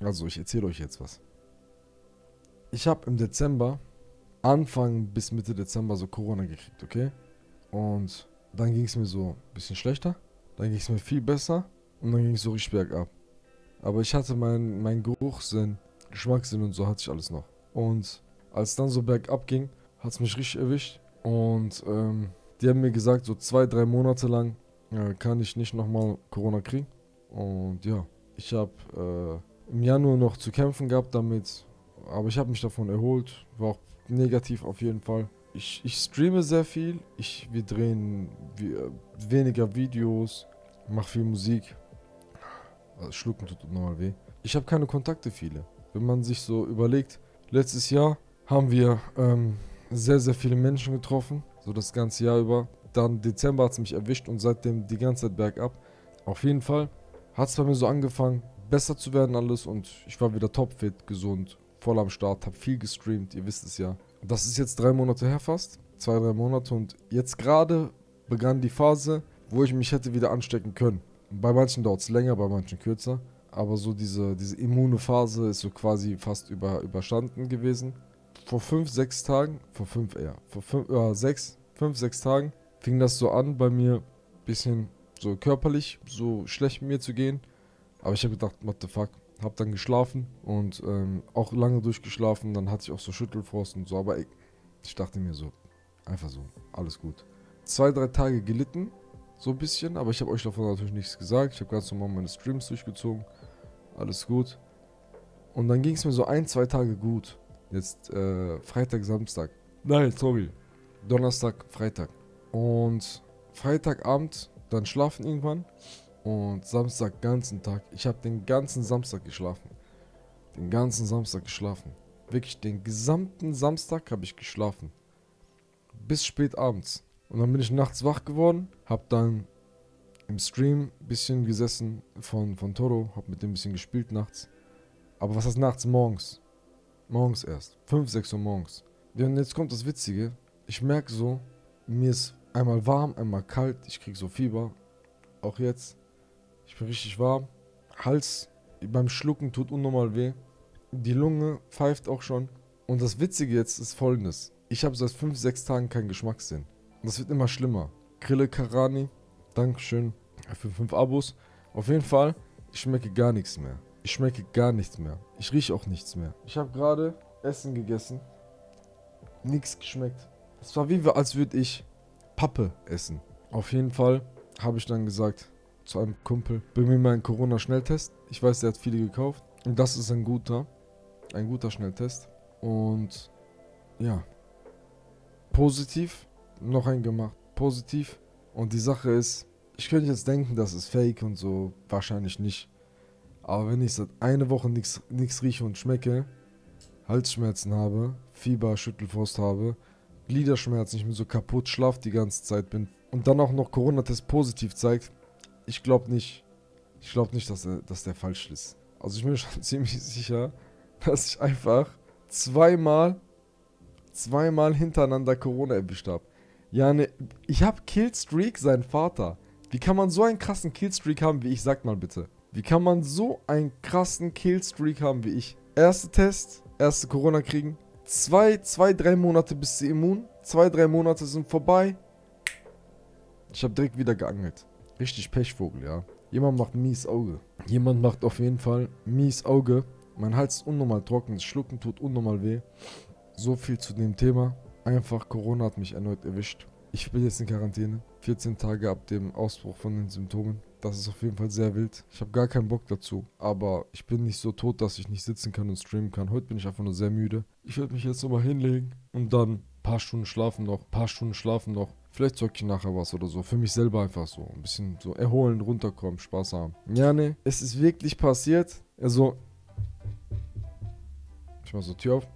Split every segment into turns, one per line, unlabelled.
Also, ich erzähle euch jetzt was. Ich habe im Dezember, Anfang bis Mitte Dezember so Corona gekriegt, okay? Und dann ging es mir so ein bisschen schlechter. Dann ging es mir viel besser. Und dann ging es so richtig bergab. Aber ich hatte mein Geruchssinn, Geschmackssinn und so hatte ich alles noch. Und als dann so bergab ging, hat es mich richtig erwischt. Und die haben mir gesagt, so 2, 3 Monate lang kann ich nicht nochmal Corona kriegen. Und ja, ich habe im Januar noch zu kämpfen gehabt damit. Aber ich habe mich davon erholt. War auch negativ auf jeden Fall. Ich streame sehr viel. Wir drehen weniger Videos. Mache viel Musik. Also schlucken tut normal weh. Ich habe keine Kontakte viele. Wenn man sich so überlegt, letztes Jahr haben wir sehr, sehr viele Menschen getroffen. So das ganze Jahr über. Dann Dezember hat es mich erwischt und seitdem die ganze Zeit bergab. Auf jeden Fall hat es bei mir so angefangen, besser zu werden alles und ich war wieder topfit, gesund, voll am Start, habe viel gestreamt, ihr wisst es ja. Das ist jetzt 3 Monate her fast, 2, 3 Monate und jetzt gerade begann die Phase, wo ich mich hätte wieder anstecken können. Bei manchen dauert es länger, bei manchen kürzer, aber so diese immune Phase ist so quasi fast überstanden gewesen. Vor 5, 6 Tagen, vor 5, 6 Tagen fing das so an bei mir, bisschen so körperlich, so schlecht mit mir zu gehen. Aber ich habe gedacht, what the fuck. Hab dann geschlafen und auch lange durchgeschlafen. Dann hatte ich auch so Schüttelfrost und so. Aber ich dachte mir so, einfach so, alles gut. 2, 3 Tage gelitten, so ein bisschen. Aber ich habe euch davon natürlich nichts gesagt. Ich habe ganz normal meine Streams durchgezogen. Alles gut. Und dann ging es mir so 1, 2 Tage gut. Jetzt Freitag, Samstag. Nein, sorry. Donnerstag, Freitag. Und Freitagabend dann schlafen irgendwann. Und Samstag ganzen Tag. Ich habe den ganzen Samstag geschlafen. Den ganzen Samstag geschlafen. Wirklich den gesamten Samstag habe ich geschlafen. Bis spät abends. Und dann bin ich nachts wach geworden. Habe dann im Stream ein bisschen gesessen von Toro. Habe mit dem ein bisschen gespielt nachts. Aber was heißt nachts? Morgens. Morgens erst. 5, 6 Uhr morgens. Ja, und jetzt kommt das Witzige. Ich merke so, mir ist einmal warm, einmal kalt. Ich kriege so Fieber. Auch jetzt. Ich bin richtig warm. Hals beim Schlucken tut unnormal weh. Die Lunge pfeift auch schon. Und das Witzige jetzt ist folgendes. Ich habe seit 5, 6 Tagen keinen Geschmackssinn. Und das wird immer schlimmer. Grille Karani. Dankeschön für 5 Abos. Auf jeden Fall, ich schmecke gar nichts mehr. Ich schmecke gar nichts mehr. Ich rieche auch nichts mehr. Ich habe gerade Essen gegessen. Nichts geschmeckt. Es war wie als würde ich Pappe essen. Auf jeden Fall habe ich dann gesagt zu einem Kumpel, bring mir mal einen Corona-Schnelltest. Ich weiß, der hat viele gekauft. Und das ist ein guter Schnelltest. Und ja, positiv, noch einen gemacht, positiv. Und die Sache ist, ich könnte jetzt denken, das ist fake und so, wahrscheinlich nicht. Aber wenn ich seit einer Woche nichts rieche und schmecke, Halsschmerzen habe, Fieber, Schüttelfrost habe, Gliederschmerzen, ich bin so kaputt, schlaf die ganze Zeit bin und dann auch noch Corona-Test positiv zeigt, ich glaube nicht, dass der falsch ist. Also ich bin schon ziemlich sicher, dass ich einfach zweimal hintereinander Corona erwischt habe. Ja, ne, ich habe Killstreak, sein Vater. Wie kann man so einen krassen Killstreak haben wie ich? Sagt mal bitte. Wie kann man so einen krassen Killstreak haben wie ich? Erster Test, erste Corona kriegen. 3 Monate bist du immun. 2, 3 Monate sind vorbei. Ich habe direkt wieder geangelt. Richtig Pechvogel, ja. Jemand macht mies Auge. Jemand macht auf jeden Fall mies Auge. Mein Hals ist unnormal trocken, das Schlucken tut unnormal weh. So viel zu dem Thema. Einfach Corona hat mich erneut erwischt. Ich bin jetzt in Quarantäne. 14 Tage ab dem Ausbruch von den Symptomen. Das ist auf jeden Fall sehr wild. Ich habe gar keinen Bock dazu. Aber ich bin nicht so tot, dass ich nicht sitzen kann und streamen kann. Heute bin ich einfach nur sehr müde. Ich werde mich jetzt nochmal hinlegen und dann ein paar Stunden schlafen noch. Vielleicht zocke ich nachher was oder so. Für mich selber einfach so. Ein bisschen so erholen, runterkommen, Spaß haben. Ja, ne, es ist wirklich passiert. Also, ich mach so Tür auf.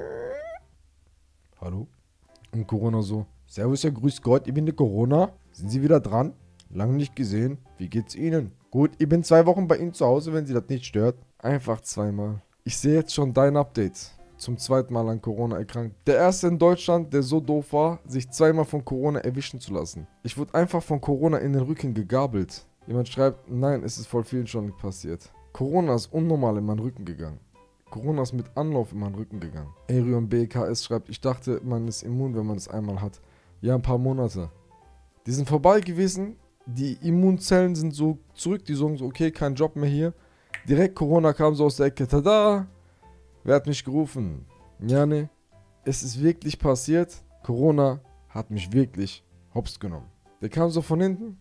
Hallo? Und Corona so. Servus, ja, grüß Gott, ich bin der Corona. Sind Sie wieder dran? Lange nicht gesehen. Wie geht's Ihnen? Gut, ich bin 2 Wochen bei Ihnen zu Hause, wenn Sie das nicht stört. Einfach zweimal. Ich sehe jetzt schon dein Update. Zum 2. Mal an Corona erkrankt. Der erste in Deutschland, der so doof war, sich 2-mal von Corona erwischen zu lassen. Ich wurde einfach von Corona in den Rücken gegabelt. Jemand schreibt, nein, es ist voll vielen schon passiert. Corona ist unnormal in meinen Rücken gegangen. Corona ist mit Anlauf in meinen Rücken gegangen. Arion BKS schreibt, ich dachte, man ist immun, wenn man es einmal hat. Ja, ein paar Monate. Die sind vorbei gewesen. Die Immunzellen sind so zurück. Die sagen so, okay, kein Job mehr hier. Direkt Corona kam so aus der Ecke. Tada! Wer hat mich gerufen? Ja, ne. Es ist wirklich passiert. Corona hat mich wirklich hops genommen. Der kam so von hinten.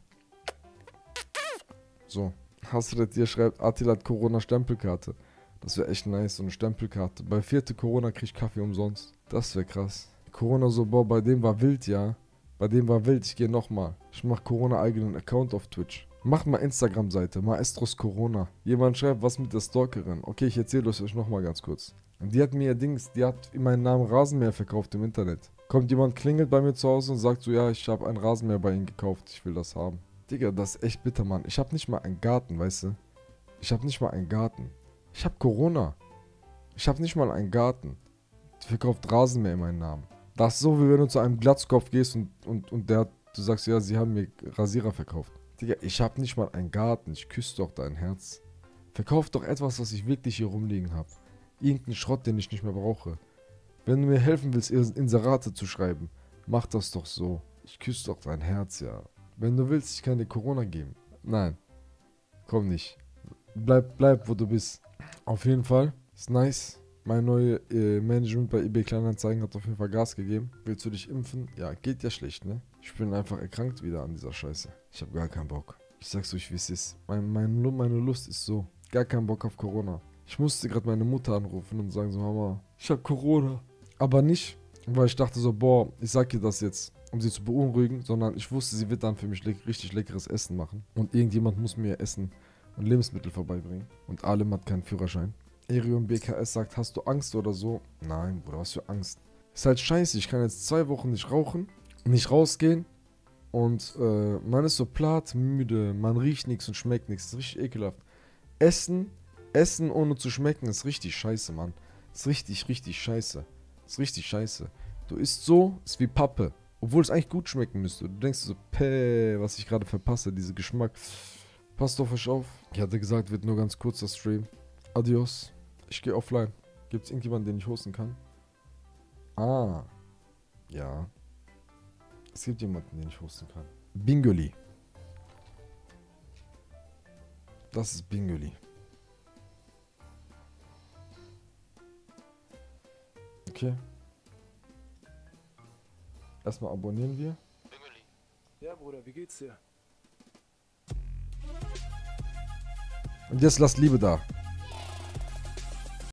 So. Hasret dir schreibt, Attila hat Corona-Stempelkarte. Das wäre echt nice, so eine Stempelkarte. Bei 4. Corona krieg ich Kaffee umsonst. Das wäre krass. Corona so, boah, bei dem war wild, ja. Bei dem war wild, ich gehe nochmal. Ich mach Corona-eigenen Account auf Twitch. Mach mal Instagram-Seite, Maestros Corona. Jemand schreibt, was mit der Stalkerin. Okay, ich erzähle euch nochmal ganz kurz. Und die hat mir ihr Dings, die hat in meinen Namen Rasenmäher verkauft im Internet. Kommt jemand, klingelt bei mir zu Hause und sagt so, ja, ich habe einen Rasenmäher bei ihnen gekauft, ich will das haben. Digga, das ist echt bitter, Mann. Ich habe nicht mal einen Garten, weißt du? Ich habe nicht mal einen Garten. Ich habe Corona. Ich habe nicht mal einen Garten. Die verkauft Rasenmäher in meinen Namen. Das ist so, wie wenn du zu einem Glatzkopf gehst und du sagst, ja, sie haben mir Rasierer verkauft. Digga, ich habe nicht mal einen Garten. Ich küsse doch dein Herz. Verkauf doch etwas, was ich wirklich hier rumliegen habe. Irgendeinen Schrott, den ich nicht mehr brauche. Wenn du mir helfen willst, Inserate zu schreiben, mach das doch so. Ich küsse doch dein Herz, ja. Wenn du willst, ich kann dir Corona geben. Nein. Komm nicht. Bleib, wo du bist. Auf jeden Fall. Ist nice. Mein neues Management bei eBay Kleinanzeigen hat auf jeden Fall Gas gegeben. Willst du dich impfen? Ja, geht ja schlecht, ne? Ich bin einfach erkrankt wieder an dieser Scheiße. Ich habe gar keinen Bock. Ich sag's euch, wie es ist. Meine Lust ist so. Gar keinen Bock auf Corona. Ich musste gerade meine Mutter anrufen und sagen so, Mama, ich habe Corona. Aber nicht, weil ich dachte so, boah, ich sag ihr das jetzt, um sie zu beunruhigen, sondern ich wusste, sie wird dann für mich richtig leckeres Essen machen. Und irgendjemand muss mir Essen und Lebensmittel vorbeibringen. Und Alem hat keinen Führerschein. Arion BKS sagt, hast du Angst oder so? Nein, Bruder, was für Angst. Ist halt scheiße, ich kann jetzt 2 Wochen nicht rauchen, nicht rausgehen. Und man ist so platt, müde, man riecht nichts und schmeckt nichts. Das ist richtig ekelhaft. Essen ohne zu schmecken ist richtig scheiße, Mann. Ist richtig scheiße. Ist richtig scheiße. Du isst so, ist wie Pappe. Obwohl es eigentlich gut schmecken müsste. Du denkst so, was ich gerade verpasse, dieser Geschmack. Passt auf euch auf. Ich hatte gesagt, wird nur ganz kurzer Stream. Adios. Ich gehe offline. Gibt es irgendjemanden, den ich hosten kann? Ah. Ja. Es gibt jemanden, den ich hosten kann. Bingoli. Das ist Bingoli. Okay. Erstmal abonnieren wir.
Bingeli. Ja, Bruder, wie geht's dir?
Und jetzt lasst Liebe da.